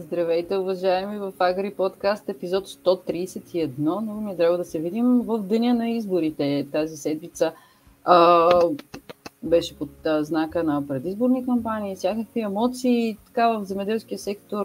Здравейте, уважаеми, в Агри подкаст, епизод 131. Много ми е драго да се видим в деня на изборите тази седмица. Беше под знака на предизборни кампании, всякакви емоции. Така в земеделския сектор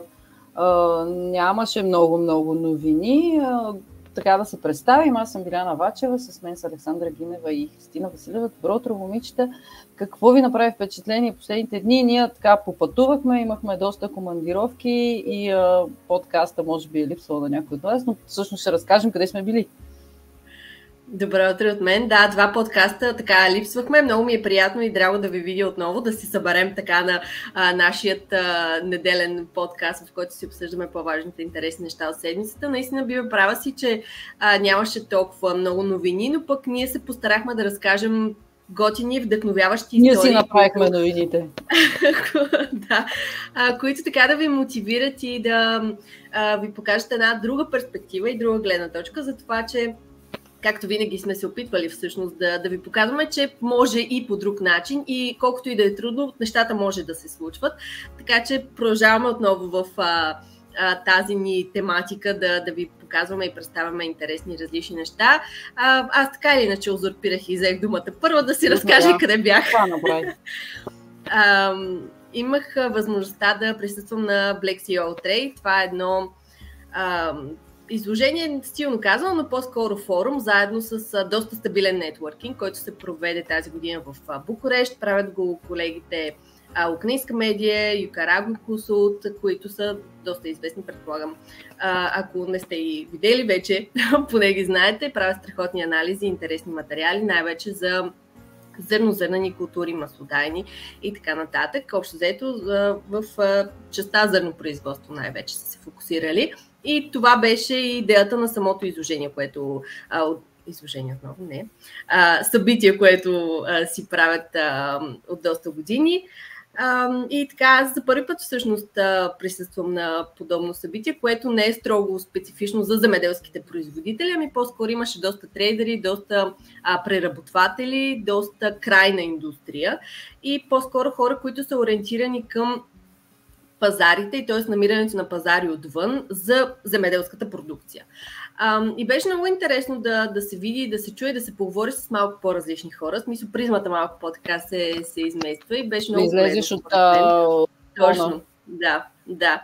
нямаше много новини. Така да се представим, аз съм Биляна Вачева, с мен са Александра Гинева и Христина Василева. Добро утро, момичета! Какво ви направи впечатление последните дни? Ние така попътувахме, имахме доста командировки и подкаста може би е липсвал на някой от вас, но всъщност ще разкажем къде сме били. Добро утро от мен. Да, 2 подкаста така липсвахме. Много ми е приятно и драго да ви видя отново, да си съберем така на нашият неделен подкаст, в който си обсъждаме по-важните интересни неща от седмицата. Наистина бива права си, че нямаше толкова много новини, но пък ние се постарахме да разкажем готини, вдъхновяващи истории. Ние си направихме новините. Да, които така да ви мотивират и да ви покажат една друга перспектива и друга гледна точка за това, че както винаги сме се опитвали всъщност да ви показваме, че може и по друг начин и колкото и да е трудно, нещата може да се случват. Така че продължаваме отново в тази ни тематика да ви показваме и представяме интересни различни неща. Аз така или иначе узурпирах и взех думата първо да си разкажа къде бях. Имах възможността да присъствам на Black CEO Trade. Това е едно изложение, стилно казано, но по-скоро форум, заедно с доста стабилен нетворкинг, който се проведе тази година в Букурещ. Правят го колегите Украинска медия, Юкараго Кусулт, които са доста известни, предполагам. Ако не сте и видели вече, поне ги знаете, правят страхотни анализи, интересни материали, най-вече за зърнозърнени култури, маслодайни и така нататък. Общо взето в частта зърнопроизводство най-вече са се фокусирали. И това беше идеята на самото изложение, което изложение отново, не. Събитие, което си правят от доста години. И така, аз за първи път всъщност присъствам на подобно събитие, което не е строго специфично за земеделските производители, ами по-скоро имаше доста трейдери, доста преработватели, доста крайна индустрия и по-скоро хора, които са ориентирани към пазарите, т.е. намирането на пазари отвън за земеделската продукция. И беше много интересно да се види, да се чуе, да се поговори с малко по-различни хора. В смисъл, призмата малко по-така се измества и беше много излезеш от точно, да.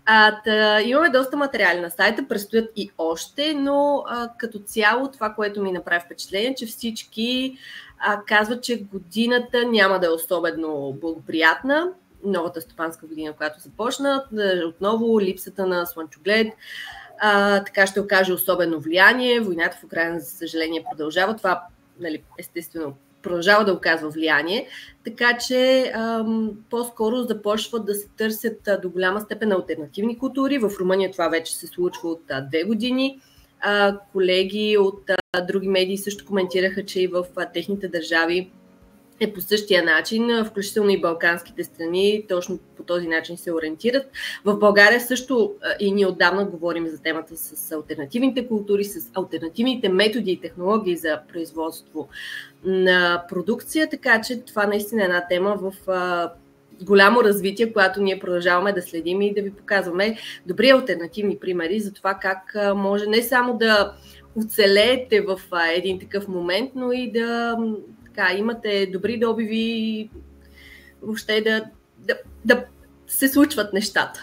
Имаме доста материали на сайта, предстоят и още, но като цяло това, което ми направи впечатление, че всички казват, че годината няма да е особено благоприятна. Новата стопанска година, която започна, отново липсата на слънчоглед, така ще окаже особено влияние. Войната в Украйна, за съжаление, продължава. Това, естествено, продължава да оказва влияние, така че по-скоро започват да се търсят до голяма степен алтернативни култури. В Румъния това вече се случва от 2 години. Колеги от други медии също коментираха, че и в техните държави е по същия начин, включително и балканските страни точно по този начин се ориентират. В България също и ние отдавна говорим за темата с алтернативните култури, с алтернативните методи и технологии за производство на продукция, така че това наистина е една тема в голямо развитие, която ние продължаваме да следим и да ви показваме добри алтернативни примери за това как може не само да оцелеете в един такъв момент, но и да имате добри добиви и въобще да се случват нещата.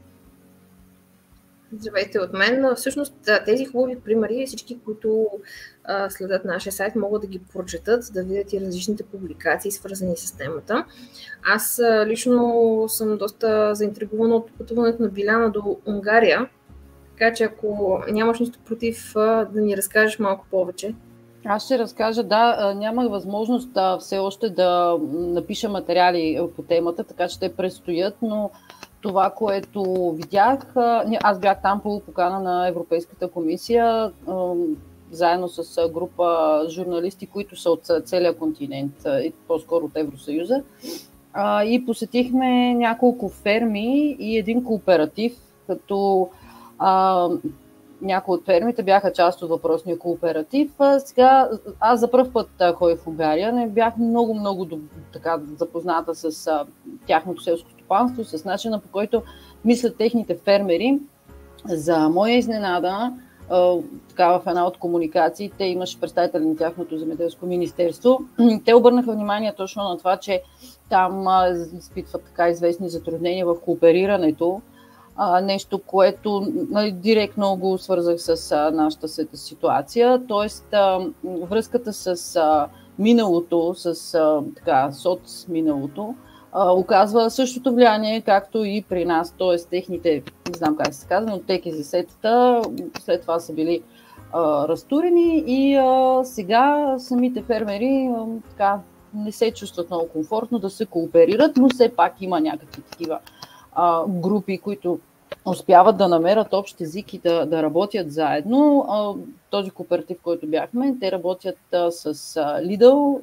Здравейте от мен. Всъщност тези хубави примери, всички, които следят нашия сайт, могат да ги прочетат, да видят и различните публикации, свързани с темата. Аз лично съм доста заинтригувана от пътуването на Биляна до Унгария, така че ако нямаш нищо против, да ни разкажеш малко повече. Аз ще разкажа, нямах възможност все още да напиша материали по темата, така че те предстоят, но това, което видях, аз бях там по покана на Европейската комисия, заедно с група журналисти, които са от целия континент, по-скоро от Евросъюза, и посетихме няколко ферми и един кооператив, като някои от фермите бяха част от въпросния кооператив. Сега аз за пръв път ходих в Унгария, не бях много така запозната с тяхното селско стопанство, с начина, по който мислят техните фермери. За моя изненада, така в една от комуникациите имаше представители на тяхното земеделско министерство. Те обърнаха внимание точно на това, че там изпитват така известни затруднения в кооперирането. Нещо, което директно го свързах с нашата ситуация. Тоест, връзката с миналото, с соцминалото, оказва същото влияние, както и при нас. Тоест, техните, не знам как се казва, но ТКЗ-тата след това са били разтурени и сега самите фермери така не се чувстват много комфортно да се кооперират, но все пак има някакви такива групи, които успяват да намерят общ език и да работят заедно. Този кооператив, който бяхме, те работят с Lidl,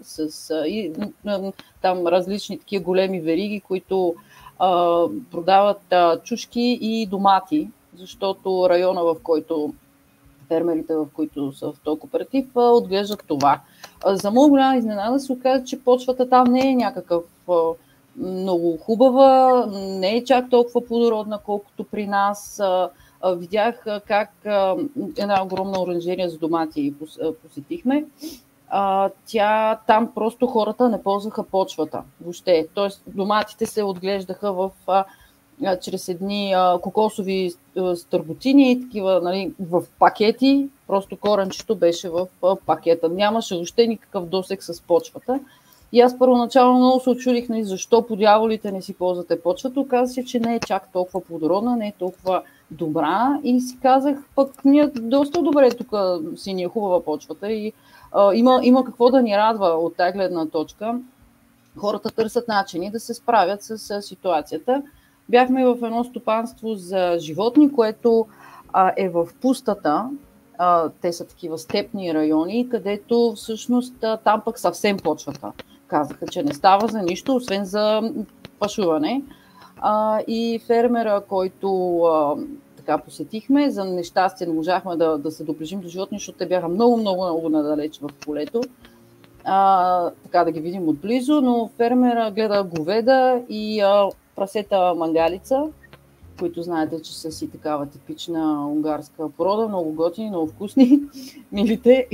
там различни такива големи вериги, които продават чушки и домати, защото района, в който фермерите, в които са в този кооператив, отглеждат това. За моя голяма изненада се оказа, че почвата там не е някакъв много хубава, не е чак толкова плодородна, колкото при нас. Видях как една огромна оранжерия за домати посетихме. Там просто хората не ползваха почвата въобще. Тоест доматите се отглеждаха чрез едни кокосови стърботини, такива, нали, в пакети. Просто коренчето беше в пакета. Нямаше въобще никакъв досег с почвата. И аз първоначално много се очудих, защо по дяволите не си ползвате почвата. Оказа се, че не е чак толкова плодородна, не е толкова добра. И си казах, пък ние доста добре тук си ни е хубава почвата и има какво да ни радва от тази гледна точка. Хората търсят начини да се справят с ситуацията. Бяхме в едно стопанство за животни, което е в пустата. Те са такива степни райони, където всъщност там пък съвсем почвата. Казаха, че не става за нищо, освен за пашуване. И фермера, който така посетихме, за нещастие не можахме да се доближим до животни, защото те бяха много надалеч в полето. Така да ги видим отблизо, но фермера гледа говеда и прасета мангалица, които знаете, че са си такава типична унгарска порода, много готини, много вкусни, милите.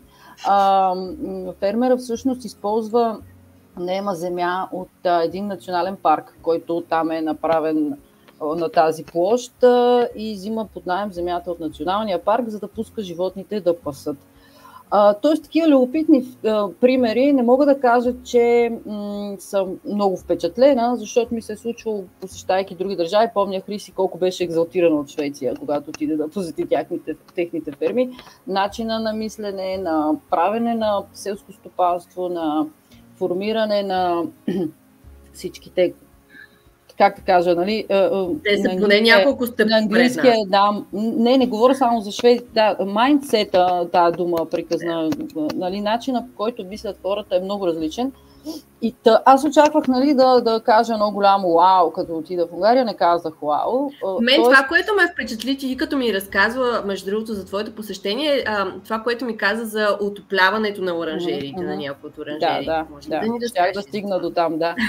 Фермера всъщност използва наема земя от един национален парк, който там е направен на тази площ и взима под наем земята от националния парк, за да пуска животните да пасат. Тоест, такива любопитни примери не мога да кажа, че съм много впечатлена, защото ми се е случило, посещайки други държави. Помня Хриси колко беше екзалтирана от Швеция, когато отиде да посети техните ферми. Начина на мислене, на правене на селско стопанство, на формиране на всичките, как да кажа, нали? Те са поне няколко стъпки. На английския, да. Не говоря само за Швеция. Да, майндсета, тази дума приказна, нали, начина, по който мислят хората е много различен. И аз очаквах, нали, да кажа едно голямо вау, като отида в Унгария, не казах вау. Това, което ме впечатли, ти като ми разказва, между другото, за твоето посещение, това, което ми каза за отопляването на оранжериите, на някои от оранжериите. Да, щях да стигна до там, да.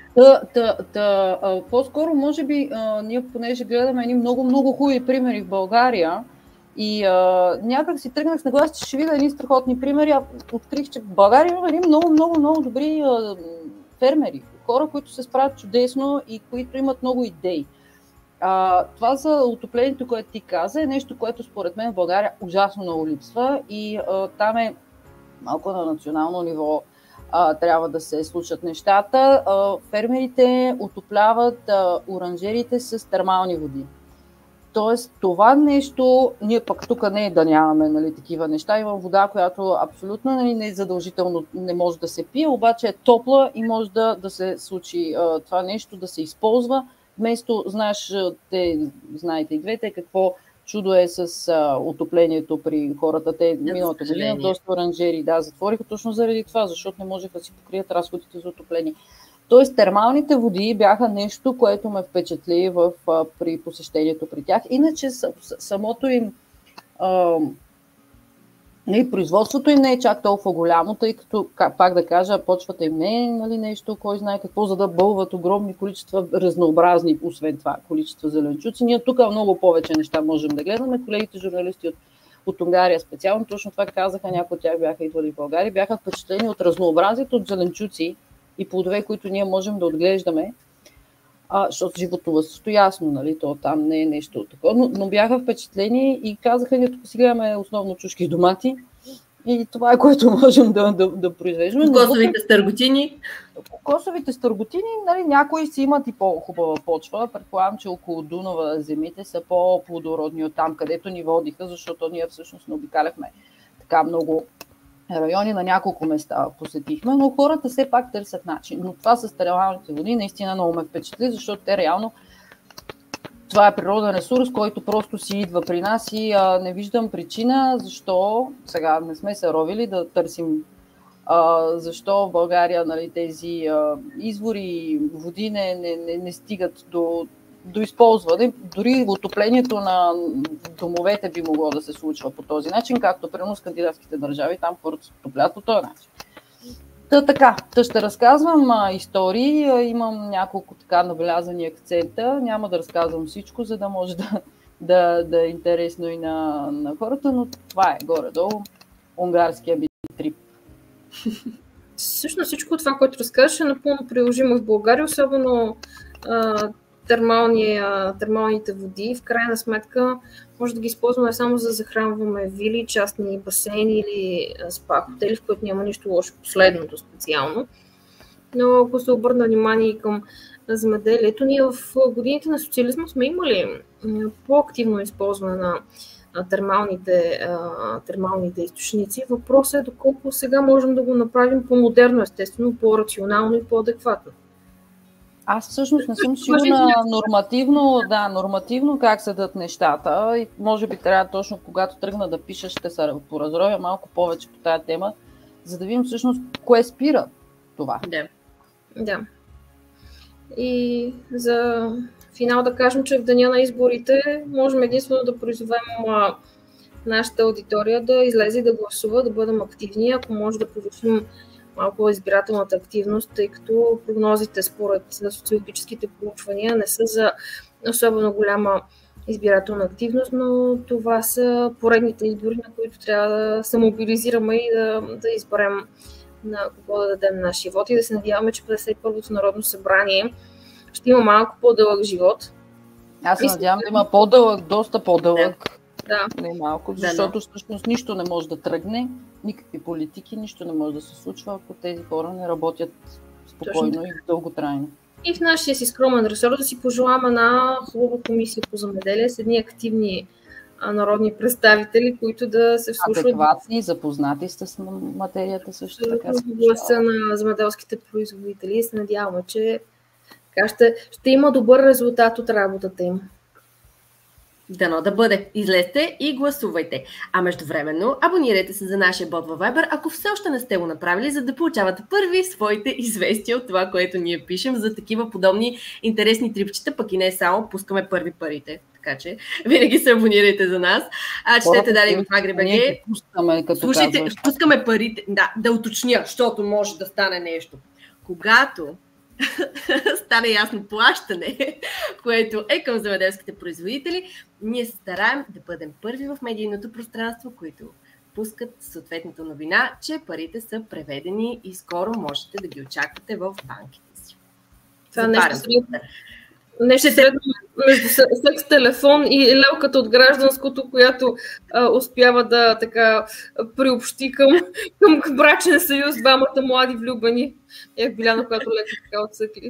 По-скоро, може би, ние понеже гледаме едни много хубави примери в България и някак си тръгнах с нагласа, че ще видя едни страхотни примери, открих, че в България има едни много добри фермери, хора, които се справят чудесно и които имат много идеи. Това за отоплението, което ти каза, е нещо, което според мен в България ужасно много липсва и там е малко на национално ниво трябва да се случат нещата. Фермерите отопляват оранжерите с термални води. Тоест това нещо, ние пък тук не е да нямаме, нали, такива неща. Има вода, която абсолютно, нали, не е задължително не може да се пие, обаче е топла и може да се случи това нещо, да се използва. Вместо, знаете и двете, какво чудо е с отоплението при хората. Те миналата година доста оранжери затвориха точно заради това, защото не можеха да си покрият разходите за отопление. Тоест, термалните води бяха нещо, което ме впечатли при посещението при тях. Иначе самото им И производството им не е чак толкова голямо, тъй като, пак да кажа, почвата им не е, нали, нещо, кой знае какво, за да бълват огромни количества, разнообразни, освен това, количества зеленчуци. Ние тук много повече неща можем да гледаме. Колегите журналисти от Унгария специално, точно това казаха, някои от тях бяха идвали в България, бяха впечатлени от разнообразието от зеленчуци и плодове, които ние можем да отглеждаме, защото животновъдството ясно, нали, то там не е нещо такова, но бяха впечатлени и казаха, ние тук си гледаме основно чушки и домати и това е, което можем да произвеждаме. Кокосовите стърготини. Кокосовите стърготини, нали, някои си имат и по-хубава почва. Предполагам, че около Дунава земите са по-плодородни от там, където ни водиха, защото ние всъщност не обикаляхме така много райони, на няколко места посетихме, но хората все пак търсят начин. Но това с термалните води наистина много ме впечатли, защото те реално това е природен ресурс, който просто си идва при нас и не виждам причина защо, сега не сме се ровили да търсим защо в България, нали, тези извори води не стигат до използване. Дори отоплението на домовете би могло да се случва по този начин, както примерно скандинавските държави, там хората се отоплят по този начин. Така, ще разказвам истории, имам няколко така набелязани акцента, няма да разказвам всичко, за да може да е интересно и на хората, но това е горе-долу унгарския битрип. Всъщност всичко това, което разказваш, е напълно приложимо в България, особено термалните води. В крайна сметка може да ги използваме само за захранваме вили, частни басейни или спа хотели, в които няма нищо лошо, последното специално. Но ако се обърна внимание и към земеделието, ние в годините на социализма сме имали по-активно използване на термалните източници. Въпросът е доколко сега можем да го направим по-модерно, естествено, по-рационално и по-адекватно. Аз всъщност не съм сигурна нормативно как седат нещата и може би трябва точно когато тръгна да пиша, ще се поразровя малко повече по тая тема, за да видим всъщност кое спира това. Да. И за финал да кажем, че в деня на изборите можем единствено да призовем нашата аудитория да излезе и да гласува, да бъдем активни, ако може да повишим малко избирателната активност, тъй като прогнозите според социологическите проучвания не са за особено голяма избирателна активност, но това са поредните избори, на които трябва да се мобилизираме и да изберем на кого да дадем нашия вод и да се надяваме, че 51-то Народно събрание ще има малко по-дълъг живот. Аз се надявам да има по-дълъг, доста по-дълъг. Да. Не малко, защото всъщност нищо не може да тръгне, никакви политики, нищо не може да се случва, ако тези хора не работят спокойно и дълготрайно. И в нашия си скромен ресор да си пожелаваме една хубава комисия по земеделие с едни активни народни представители, които да се вслушват. Адекватни, запознати с материята също така. Гласа на земеделските производители и се надяваме, че ще има добър резултат от работата им. Дано да бъде. Излезте и гласувайте. А междувременно абонирайте се за нашия бот във Viber, ако все още не сте го направили, за да получавате първи своите известия от това, което ние пишем за такива подобни интересни трипчета, пък и не само, пускаме първи парите. Така че винаги се абонирайте за нас. Четете дали в AgriBG. Слушайте, пускаме парите. Да уточня, защото може да стане нещо. Когато стане ясно плащане, което е към земеделските производители, ние се стараем да бъдем първи в медийното пространство, които пускат съответната новина, че парите са преведени и скоро можете да ги очаквате в банките си. Това нещо средно между секс телефон и лелката от гражданското, която успява да така приобщи към брачен съюз двамата млади влюбени. Биляна, която леко така отсъкли.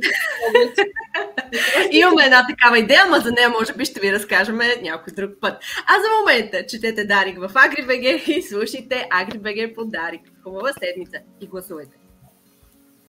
Имаме една такава идея, ама за нея може би ще ви разкажем някой друг път. А за момента четете Дарик в AgriBG и слушайте AgriBG по Дарик. Хубава седмица и гласувайте!